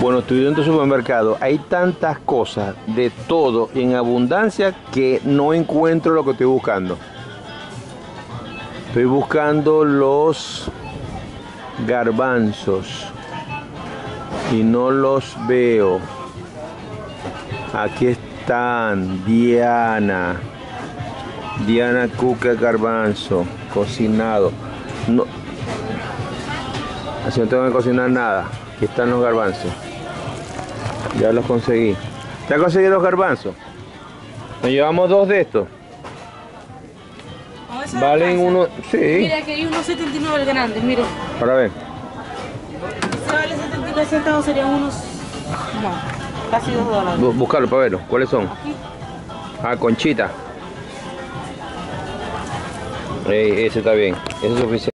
Bueno, estoy dentro del supermercado. Hay tantas cosas, de todo, en abundancia, que no encuentro lo que estoy buscando. Estoy buscando los garbanzos y no los veo. Aquí están, Diana Cuca garbanzo, cocinado. No, así no tengo que cocinar nada. Aquí están los garbanzos. Ya los conseguí. ¿Ya conseguí los garbanzos? Nos llevamos 2 de estos. Valen uno, sí. Mira que hay unos 79 el grande, mire. Para ver. Si vale 79 centavos serían unos, no, casi $2. Buscarlo para verlo. ¿Cuáles son? Aquí. Ah, conchita. Ese está bien. Ese es suficiente.